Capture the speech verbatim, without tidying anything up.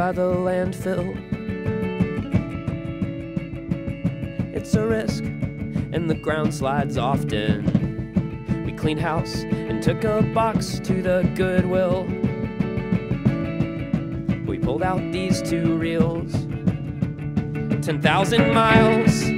by the landfill. It's a risk, and the ground slides often. We cleaned house and took a box to the Goodwill. We pulled out these two reels. ten thousand miles